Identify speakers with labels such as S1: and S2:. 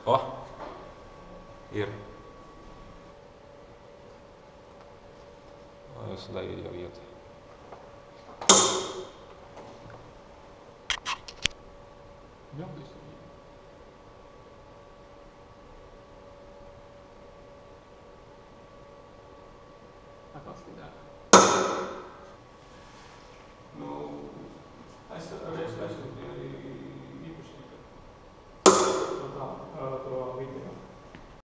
S1: O. Ir. O, jis dar į jo vietą.